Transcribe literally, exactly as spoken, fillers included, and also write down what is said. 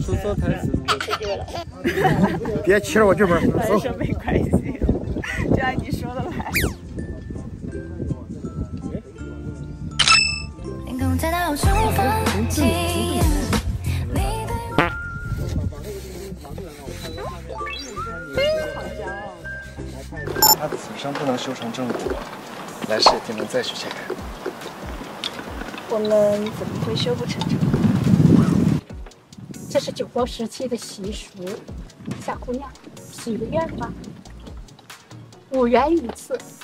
出错台词。 这句了。 别骑着我剧本，走。 说没关系，就按你说的来。 他此生不能修成正果，来世一定能再续前缘。 我们怎么会修不成正果？ 这是九国时期的习俗，小姑娘，许个愿吧，五元一次。